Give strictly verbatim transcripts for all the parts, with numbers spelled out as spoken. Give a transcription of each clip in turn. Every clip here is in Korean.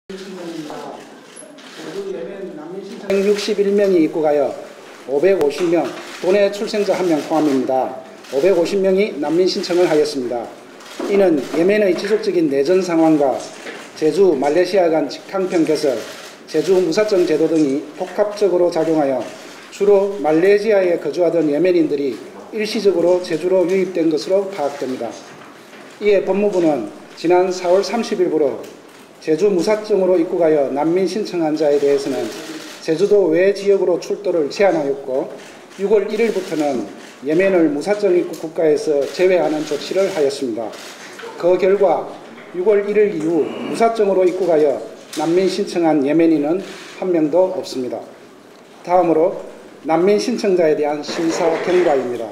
백육십일 명이 입국하여 오백오십 명, 도내 출생자 한 명 포함입니다. 오백오십 명이 난민 신청을 하였습니다. 이는 예멘의 지속적인 내전 상황과 제주, 말레이시아 간 직항편 개설, 제주 무사증 제도 등이 복합적으로 작용하여 주로 말레이시아에 거주하던 예멘인들이 일시적으로 제주로 유입된 것으로 파악됩니다. 이에 법무부는 지난 사월 삼십일부로 제주 무사증으로 입국하여 난민 신청한 자에 대해서는 제주도 외 지역으로 출도를 제한하였고 유월 일일부터는 예멘을 무사증 입국 국가에서 제외하는 조치를 하였습니다. 그 결과 유월 일일 이후 무사증으로 입국하여 난민 신청한 예멘인은 한 명도 없습니다. 다음으로 난민 신청자에 대한 심사 경과입니다.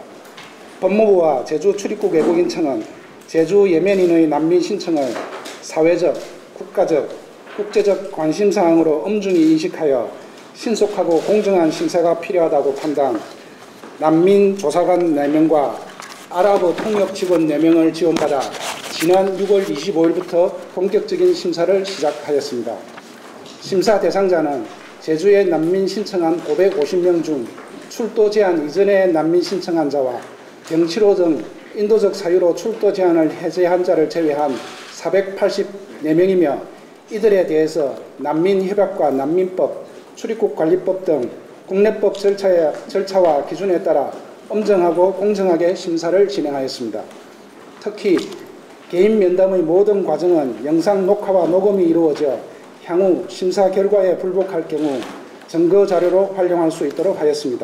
법무부와 제주 출입국 외국인청은 제주 예멘인의 난민 신청을 사회적, 국가적, 국제적 관심사항으로 엄중히 인식하여 신속하고 공정한 심사가 필요하다고 판단, 난민 조사관 네 명과 아랍어 통역 직원 네 명을 지원받아 지난 유월 이십오일부터 본격적인 심사를 시작하였습니다. 심사 대상자는 제주에 난민 신청한 오백오십 명 중 출도 제한 이전에 난민 신청한 자와 병치로 등 인도적 사유로 출도 제한을 해제한 자를 제외한 사백팔십사 명이며 이들에 대해서 난민협약과 난민법, 출입국관리법 등 국내법 절차에, 절차와 기준에 따라 엄정하고 공정하게 심사를 진행하였습니다. 특히 개인 면담의 모든 과정은 영상 녹화와 녹음이 이루어져 향후 심사 결과에 불복할 경우 증거 자료로 활용할 수 있도록 하였습니다.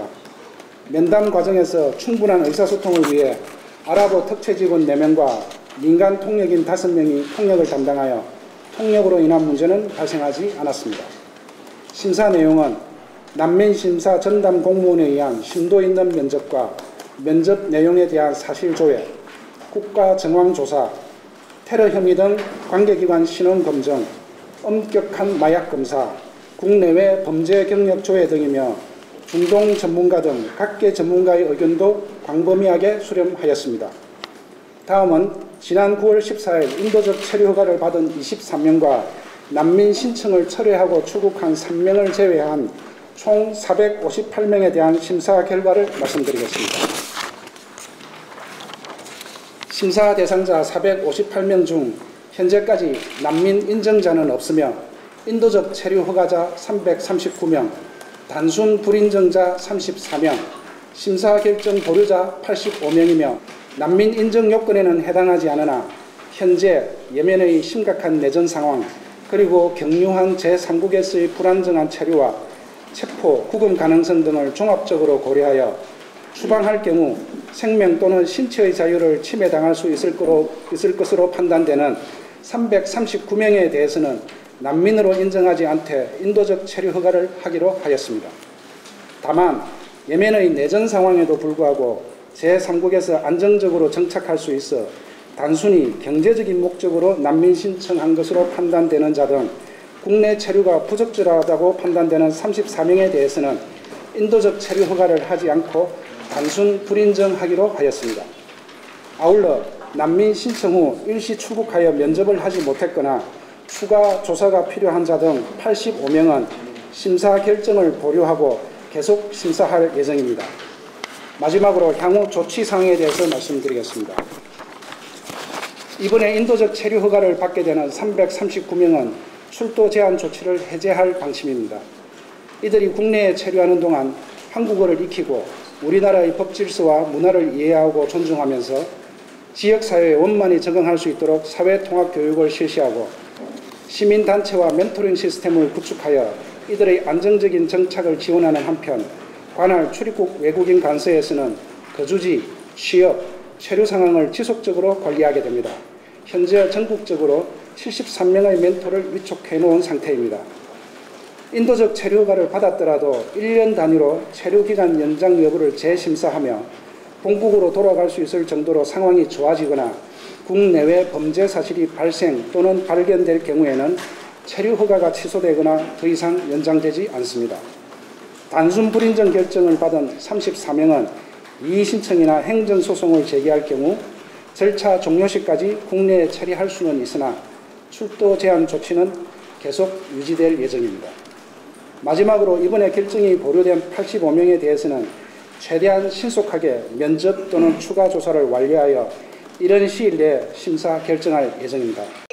면담 과정에서 충분한 의사소통을 위해 아랍어 특채 직원 네 명과 민간 통역인 다섯 명이 통역을 담당하여 통역으로 인한 문제는 발생하지 않았습니다. 심사 내용은 난민 심사 전담 공무원에 의한 심도 있는 면접과 면접 내용에 대한 사실 조회, 국가 정황 조사, 테러 혐의 등 관계기관 신원 검증, 엄격한 마약 검사, 국내외 범죄 경력 조회 등이며 중동 전문가 등 각계 전문가의 의견도 광범위하게 수렴하였습니다. 다음은 지난 구월 십사일 인도적 체류 허가를 받은 이십삼 명과 난민 신청을 철회하고 출국한 삼 명을 제외한 총 사백오십팔 명에 대한 심사 결과를 말씀드리겠습니다. 심사 대상자 사백오십팔 명 중 현재까지 난민 인정자는 없으며 인도적 체류 허가자 삼백삼십구 명, 단순 불인정자 삼십사 명, 심사 결정 보류자 팔십오 명이며 난민 인정 요건에는 해당하지 않으나 현재 예멘의 심각한 내전 상황 그리고 격유한 제삼국에서의 불안정한 체류와 체포, 구금 가능성 등을 종합적으로 고려하여 추방할 경우 생명 또는 신체의 자유를 침해당할 수 있을, 거로, 있을 것으로 판단되는 삼백삼십구 명에 대해서는 난민으로 인정하지 않되 인도적 체류 허가를 하기로 하였습니다. 다만 예멘의 내전 상황에도 불구하고 제삼국에서 안정적으로 정착할 수 있어 단순히 경제적인 목적으로 난민 신청한 것으로 판단되는 자 등 국내 체류가 부적절하다고 판단되는 삼십사 명에 대해서는 인도적 체류 허가를 하지 않고 단순 불인정하기로 하였습니다. 아울러 난민 신청 후 일시 출국하여 면접을 하지 못했거나 추가 조사가 필요한 자 등 팔십오 명은 심사 결정을 보류하고 계속 심사할 예정입니다. 마지막으로 향후 조치사항에 대해서 말씀드리겠습니다. 이번에 인도적 체류 허가를 받게 되는 삼백삼십구 명은 출도 제한 조치를 해제할 방침입니다. 이들이 국내에 체류하는 동안 한국어를 익히고 우리나라의 법 질서와 문화를 이해하고 존중하면서 지역사회에 원만히 적응할 수 있도록 사회통합교육을 실시하고 시민단체와 멘토링 시스템을 구축하여 이들의 안정적인 정착을 지원하는 한편 관할 출입국 외국인 관서에서는 거주지, 취업, 체류 상황을 지속적으로 관리하게 됩니다. 현재 전국적으로 칠십삼 명의 멘토를 위촉해 놓은 상태입니다. 인도적 체류 허가를 받았더라도 일 년 단위로 체류 기간 연장 여부를 재심사하며 본국으로 돌아갈 수 있을 정도로 상황이 좋아지거나 국내외 범죄 사실이 발생 또는 발견될 경우에는 체류 허가가 취소되거나 더 이상 연장되지 않습니다. 단순 불인정 결정을 받은 삼십사 명은 이의 신청이나 행정소송을 제기할 경우 절차 종료 시까지 국내에 처리할 수는 있으나 출도 제한 조치는 계속 유지될 예정입니다. 마지막으로 이번에 결정이 보류된 팔십오 명에 대해서는 최대한 신속하게 면접 또는 추가 조사를 완료하여 이런 시일 내에 심사 결정할 예정입니다.